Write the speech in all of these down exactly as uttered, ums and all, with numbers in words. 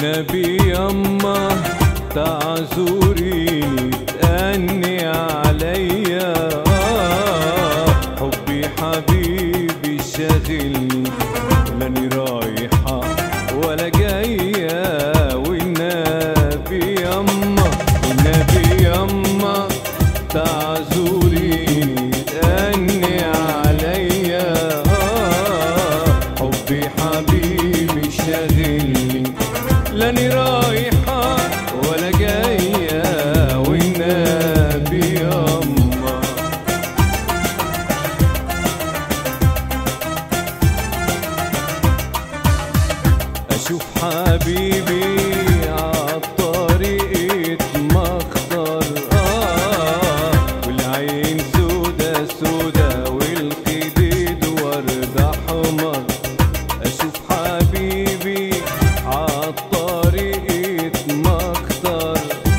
والنبي يما تعذريني تأني عليا، حبي حبيبي شاغلني لاني رايحة ولا جاية. والنبي يما والنبي يما تعذريني تأني عليا، حبي حبيبي شاغلني لاني رايحة ولا جاية. والنبي يما أشوف حبيبي عالطريق مخطر، آه والعين سودا سودا والخديد ورد أحمر. أشوف حبيبي عالطريق مخطر،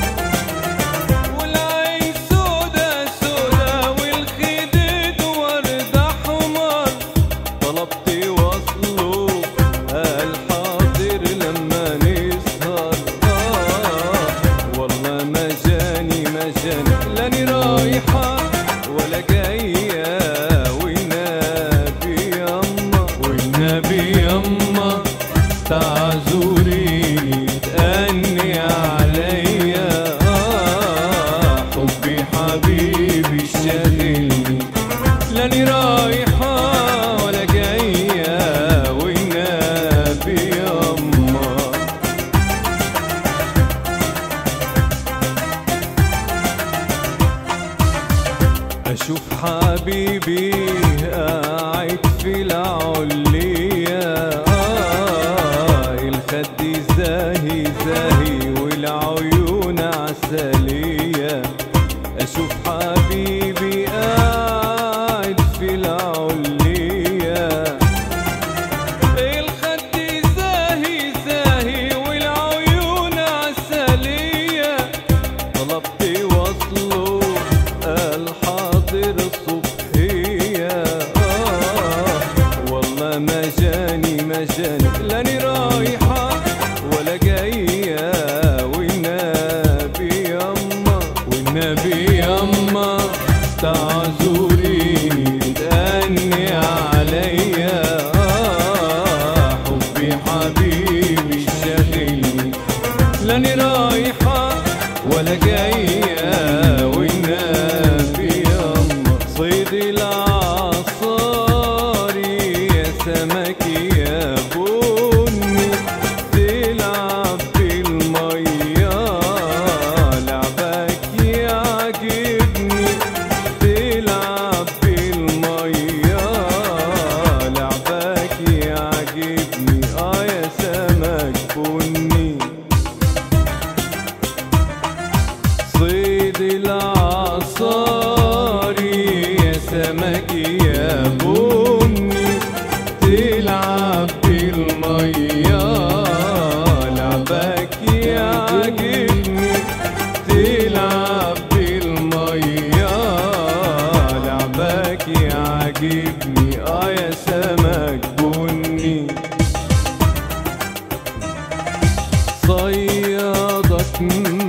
والعين سودا سودا والخديد ورد أحمر. طلبت وصله قال حاضر لما نسهر، آه والله ما جاني ما جاني لاني رايحة ولا جاية. والنبي يما والنبي يما تعذريني تأني عليا، آه حبي حبيبي شاغلني لاني رايحة ولا جاية. والنبي يما أشوف حبيبي قاعد في العلية، آه الخد زاهي زاهي والعيون عسلية. أشوف حبيبي قاعد في العلية، الخد زاهي زاهي والعيون عسلية. طلبت وصله قال حاضر الصبحية، آه والله ما جاني ما جاني لاني رايحة ولا جاية. والنبي يما والنبي يما تعذريني تأني عليا، آه حبي حبيبي شاغلني لاني رايحة ولا جاية. والنبي يما صيد العصاري يا سمكي يا بني، تلعب بالمية لعبك يعجبني. تلعب بالمية لعبك يعجبني، آه يا سمك بني. صيد العصاري يا سمكي يا بني، تلعب بالمية لعبك يعجبني. تلعب بالمية لعبك يعجبني، آه يا سمك بني. صيادك